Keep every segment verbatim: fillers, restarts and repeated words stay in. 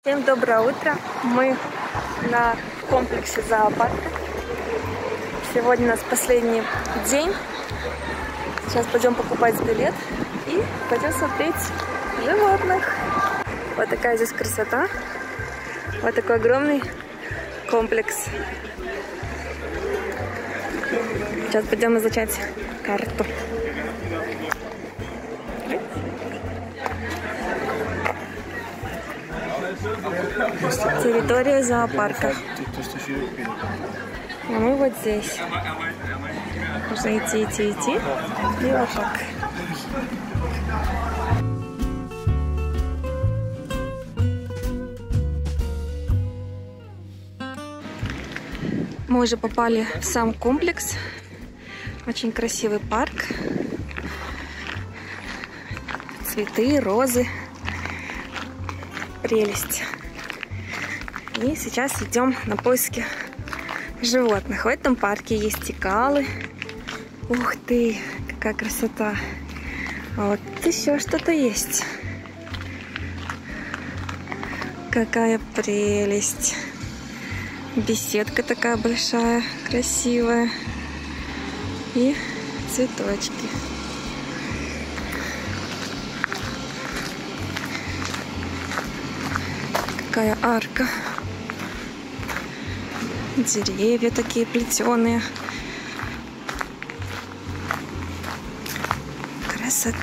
Всем доброе утро! Мы на комплексе зоопарка. Сегодня у нас последний день. Сейчас пойдем покупать билет и пойдем смотреть животных. Вот такая здесь красота. Вот такой огромный комплекс. Сейчас пойдем изучать карту. Территория зоопарка. А мы вот здесь. Можно идти, идти, идти. И вот так. Мы уже попали в сам комплекс. Очень красивый парк. Цветы, розы. Прелесть. И сейчас идем на поиски животных. В этом парке есть тикалы. Ух ты, какая красота. А вот еще что-то есть. Какая прелесть. Беседка такая большая, красивая. И цветочки. Какая арка. Деревья такие плетеные. Красота.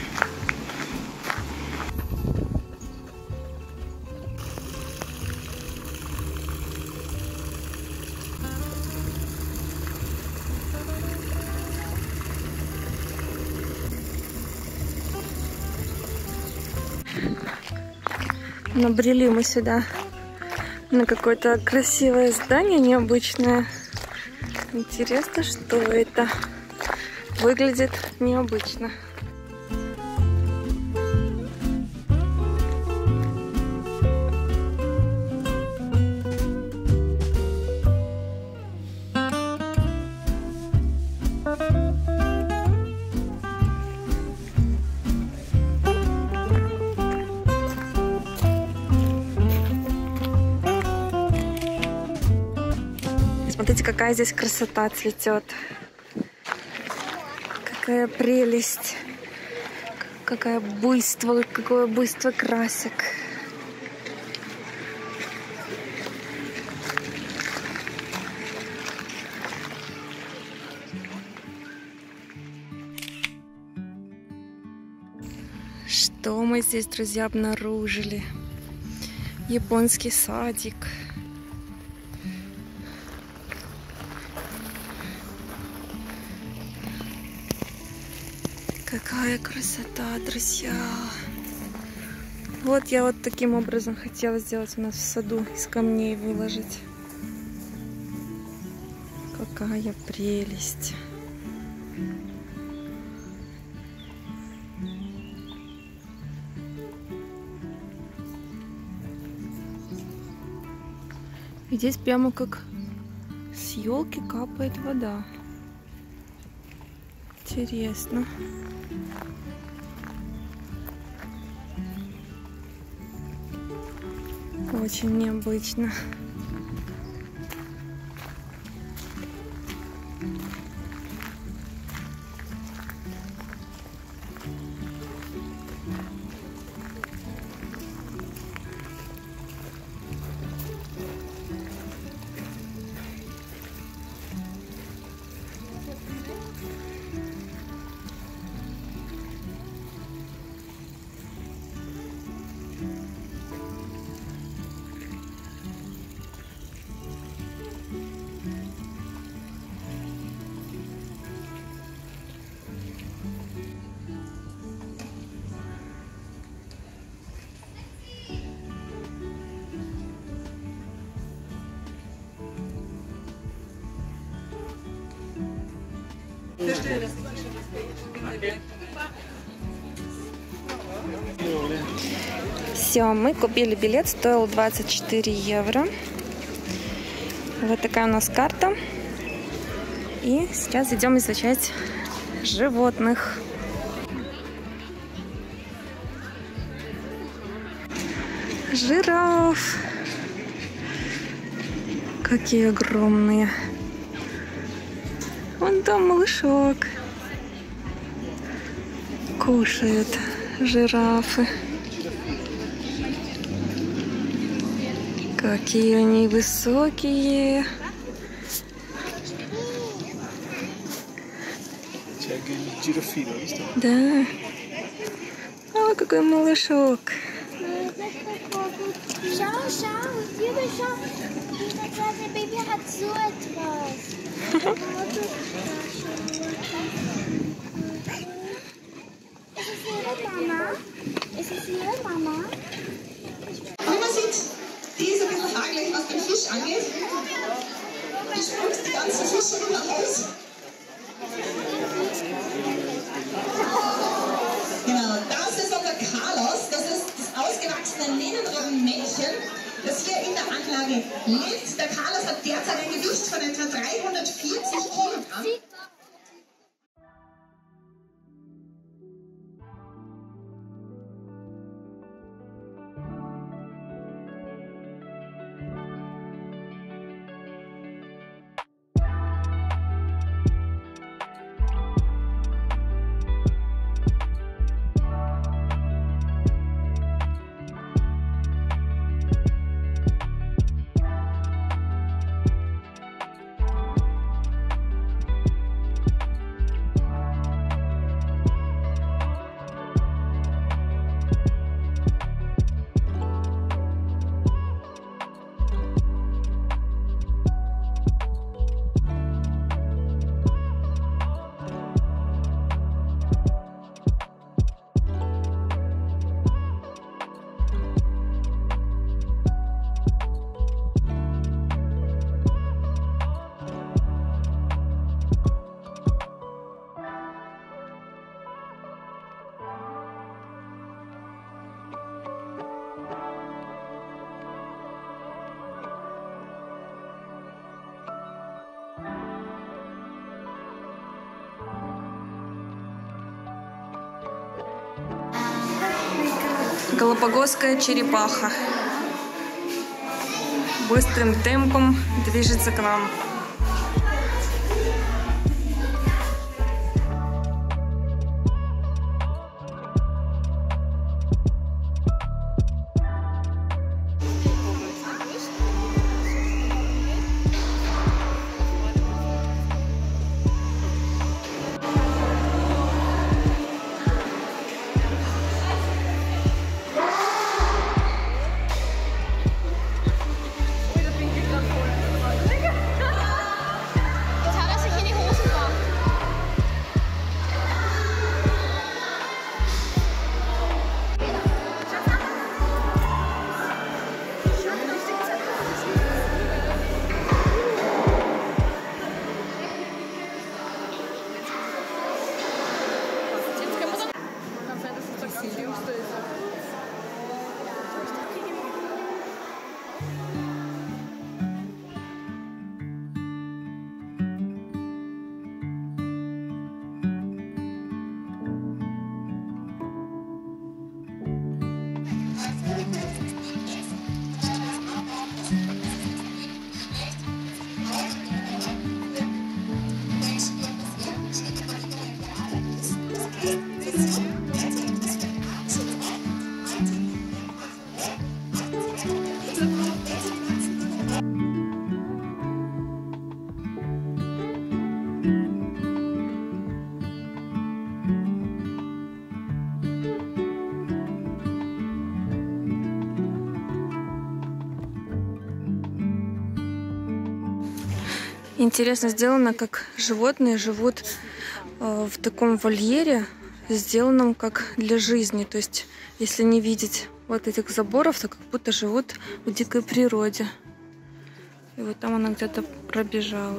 Набрели мы сюда на какое-то красивое здание необычное. Интересно, что это. Выглядит необычно. Смотрите, какая здесь красота цветет. Какая прелесть. Какое буйство, какое буйство красок. Что мы здесь, друзья, обнаружили? Японский садик. Какая красота, друзья! Вот я вот таким образом хотела сделать у нас в саду, из камней выложить. Какая прелесть! И здесь прямо как с елки капает вода. Интересно. Очень необычно. Все, мы купили билет, стоил двадцать четыре евро. Вот такая у нас карта. И сейчас идем изучать жираф. Какие огромные. Вон там малышок. Кушают жирафы. Какие они высокие. Да. О, какой малышок. Schau, schau, Liebe, schau. Das kleine Baby hat so etwas. Ist es ihre Mama? Ist es ihre Mama? Wie man sieht, die ist ein bisschen hagelig, was den Fisch angeht. Die spuckt die ganzen Fische wieder aus. Genau, das ist unser Carlos. Das ist das ausgewachsene Lehrenröhrenmännchen, das hier in der Anlage lebt. Der Carlos hat derzeit ein Gewicht von etwa dreihundertvierzig Kilogramm. Галапагосская черепаха быстрым темпом движется к нам. Интересно сделано, как животные живут э, в таком вольере, сделанном как для жизни. То есть, если не видеть вот этих заборов, то как будто живут в дикой природе. И вот там она где-то пробежала.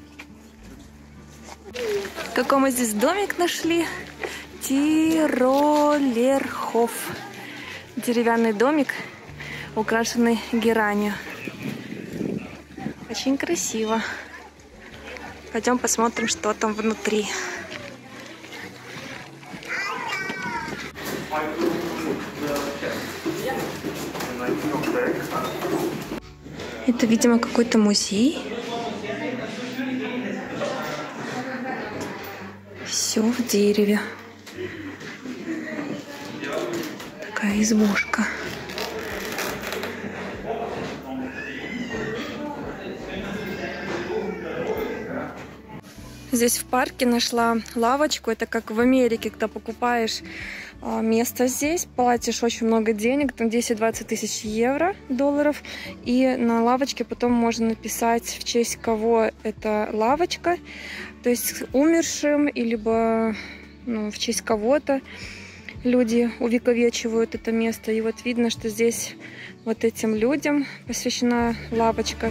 Какой мы здесь домик нашли? Тиролерхоф. Деревянный домик, украшенный геранью. Очень красиво. Пойдем посмотрим, что там внутри. Это, видимо, какой-то музей. Все в дереве. Такая избушка. Здесь в парке нашла лавочку. Это как в Америке, когда покупаешь место здесь, платишь очень много денег, там десять-двадцать тысяч евро, долларов, и на лавочке потом можно написать, в честь кого эта лавочка, то есть умершим, и либо ну, в честь кого-то люди увековечивают это место. И вот видно, что здесь вот этим людям посвящена лавочка.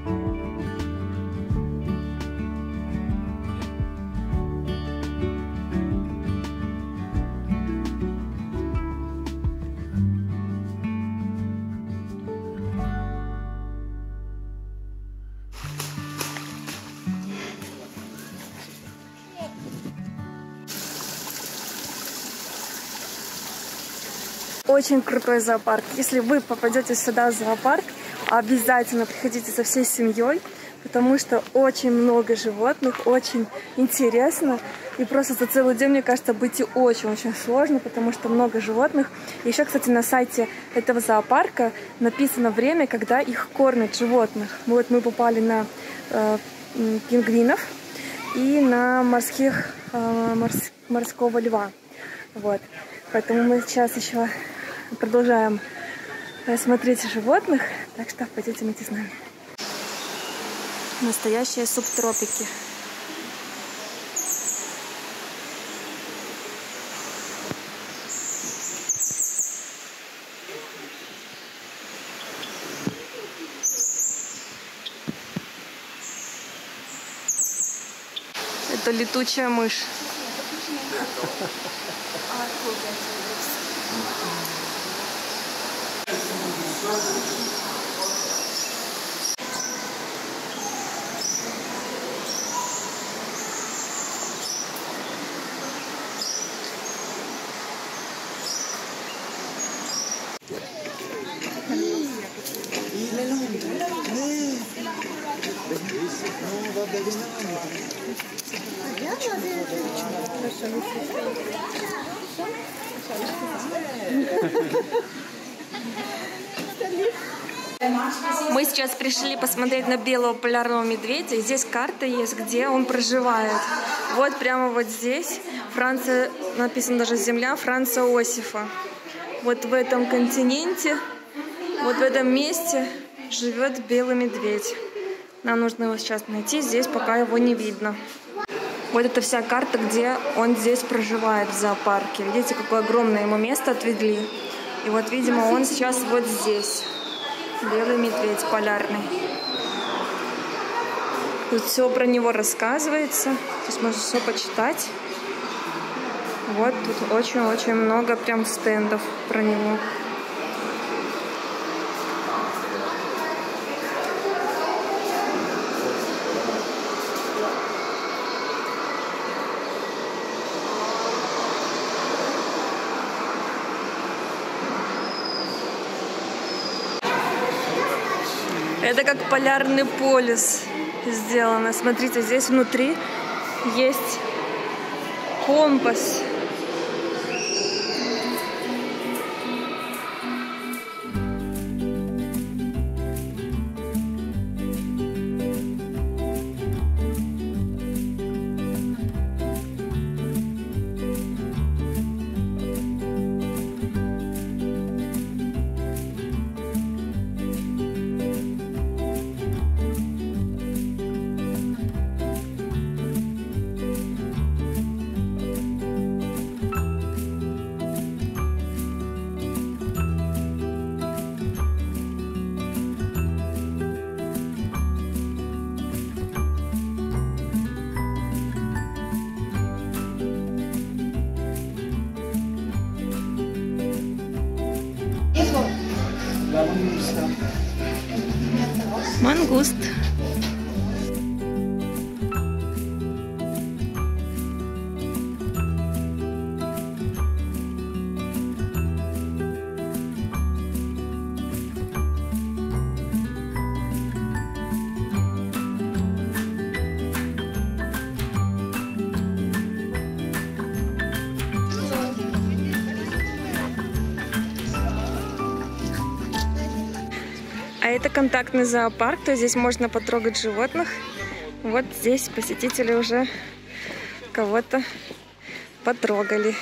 Очень крутой зоопарк. Если вы попадете сюда в зоопарк, обязательно приходите со всей семьей, потому что очень много животных, очень интересно. И просто за целый день, мне кажется, быть очень-очень сложно, потому что много животных. Еще, кстати, на сайте этого зоопарка написано время, когда их кормят животных. Вот мы попали на э, пингвинов и на морских, э, морс, морского льва. Вот. Поэтому мы сейчас еще продолжаем смотреть животных, так что пойдите вместе с нами. Настоящие субтропики. Это летучая мышь. Мы сейчас пришли посмотреть на белого полярного медведя. И здесь карта есть, где он проживает. Вот прямо вот здесь. Франция, написано даже земля Франца Иосифа. Вот в этом континенте, вот в этом месте живет белый медведь. Нам нужно его сейчас найти. Здесь пока его не видно. Вот это вся карта, где он здесь проживает в зоопарке. Видите, какое огромное ему место отвели. И вот, видимо, он сейчас вот здесь. Белый медведь полярный. Тут все про него рассказывается. Здесь можно все почитать. Вот тут очень-очень много прям стендов про него. Это как полярный полюс сделано. Смотрите, здесь внутри есть компас. Мангуст. А это контактный зоопарк, то есть здесь можно потрогать животных. Вот здесь посетители уже кого-то потрогали.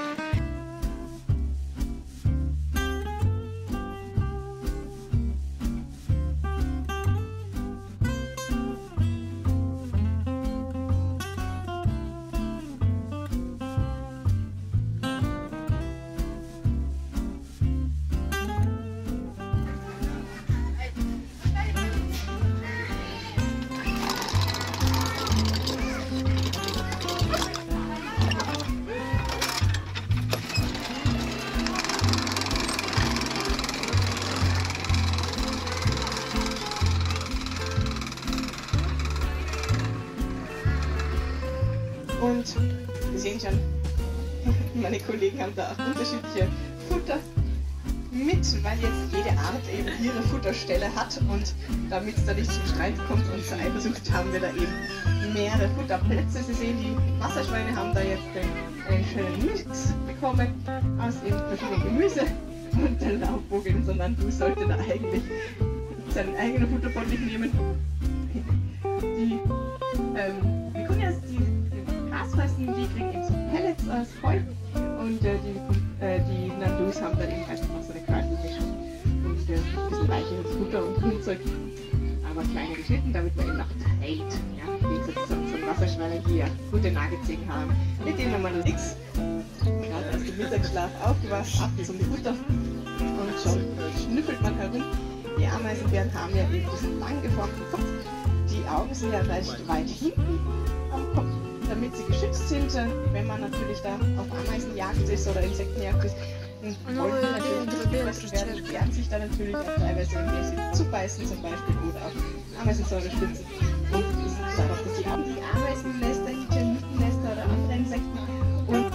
Und Sie sehen schon, meine Kollegen haben da auch unterschiedliche Futter mit, weil jetzt jede Art eben ihre Futterstelle hat und damit es da nicht zum Streit kommt und zur Eifersucht haben wir da eben mehrere Futterplätze. Sie sehen, die Wasserschweine haben da jetzt einen, einen schönen Mix bekommen aus eben verschiedenen Gemüse und der Laubvogel, sondern du solltest da eigentlich seinen eigenen Futterbeutel nehmen. Die ähm, Vikunias, die Grasfressen, die kriegen eben so Pellets aus Heu und äh, die, äh, die Nandus haben dann eben einfach noch so eine Kräutermischung und äh, ein bisschen weicheres Futter und Grünzeug, aber kleiner geschnitten, damit man eben noch teilt. Ja, wie gesagt, so, so Wasserschweine, die ja gute Nagezähne haben, mit denen man nichts, gerade aus dem Mittagsschlaf aufgewacht, ab zum Futter und schon schnüffelt man herum. Die Ameisenbären haben ja eben diesen lang geformten Kopf, die Augen sind ja recht weit hinten am Kopf, damit sie geschützt sind, wenn man natürlich da auf Ameisenjagd ist oder Insektenjagd ist. Und wollen die natürlich nicht gefressen werden, die wehren sich da natürlich auch teilweise, indem sie zubeißen zum Beispiel oder auch Ameisensäure spritzen. Und es ist darauf, dass die, die Ameisennester, die Termitennester oder andere Insekten und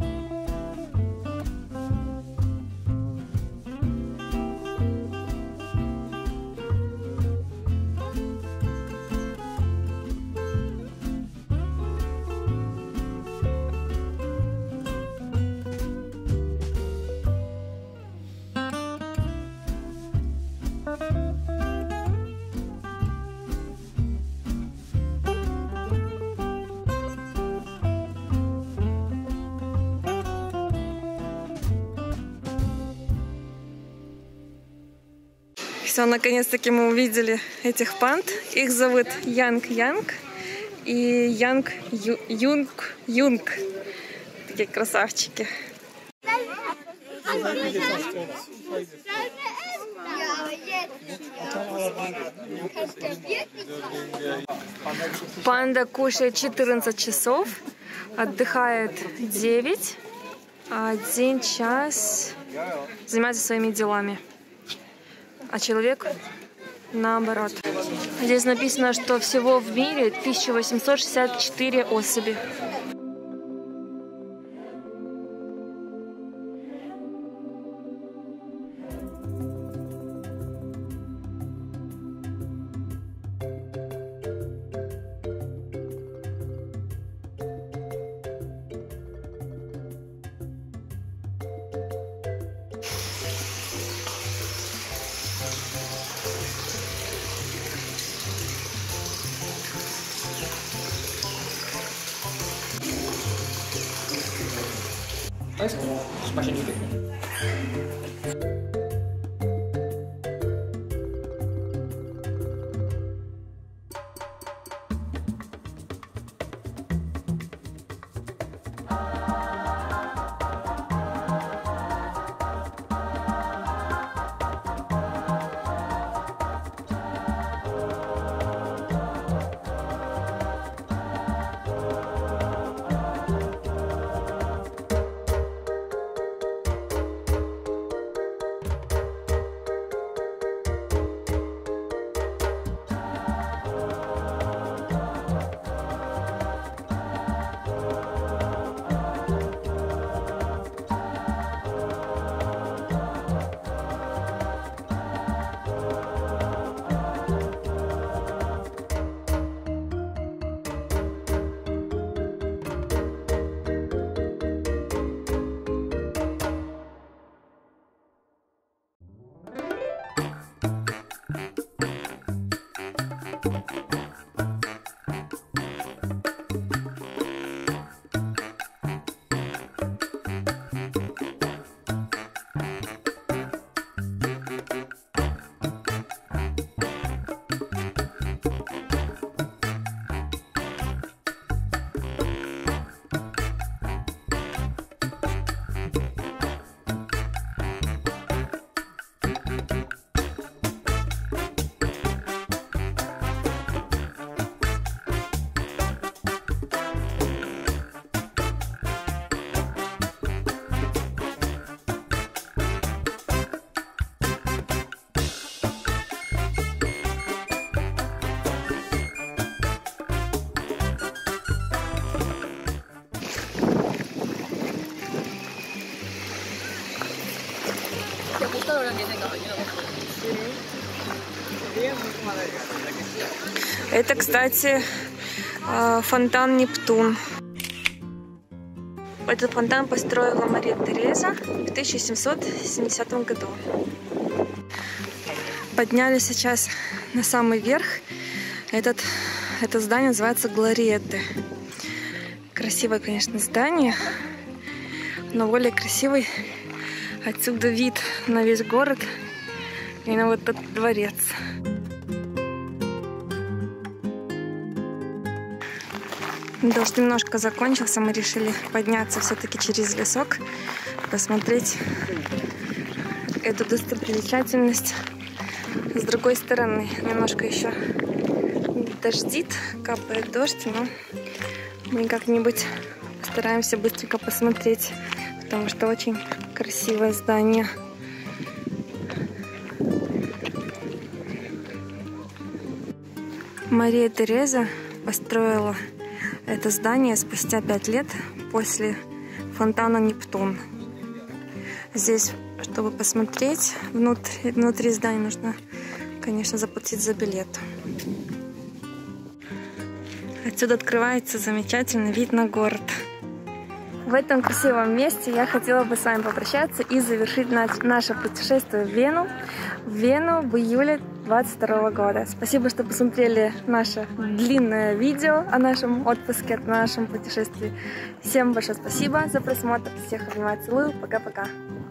Все, наконец-таки мы увидели этих панд. Их зовут Янг-Янг и Янг-Юнг-Юнг. Такие красавчики. Панда кушает четырнадцать часов, отдыхает девять, а один час занимается своими делами. А человек наоборот. Здесь написано, что всего в мире тысяча восемьсот шестьдесят четыре особи. Alles klar, das mache ich nicht. Это, кстати, фонтан Нептун. Этот фонтан построила Мария Тереза в тысяча семьсот семидесятом году. Поднялись сейчас на самый верх. Этот, это здание называется Глориетты. Красивое, конечно, здание, но более красивый отсюда вид на весь город и на вот этот дворец. Дождь немножко закончился, мы решили подняться все-таки через лесок, посмотреть эту достопримечательность с другой стороны. Немножко еще дождит, капает дождь, но мы как-нибудь стараемся быстренько посмотреть, потому что очень красивое здание. Мария Тереза построила это здание спустя пять лет после фонтана Нептун. Здесь, чтобы посмотреть внутри, внутри здания, нужно, конечно, заплатить за билет. Отсюда открывается замечательный вид на город. В этом красивом месте я хотела бы с вами попрощаться и завершить наше путешествие в Вену. В Вену в июле двадцать второго года. Спасибо, что посмотрели наше длинное видео о нашем отпуске, о нашем путешествии. Всем большое спасибо за просмотр. Всех обнимаю, целую. Пока-пока.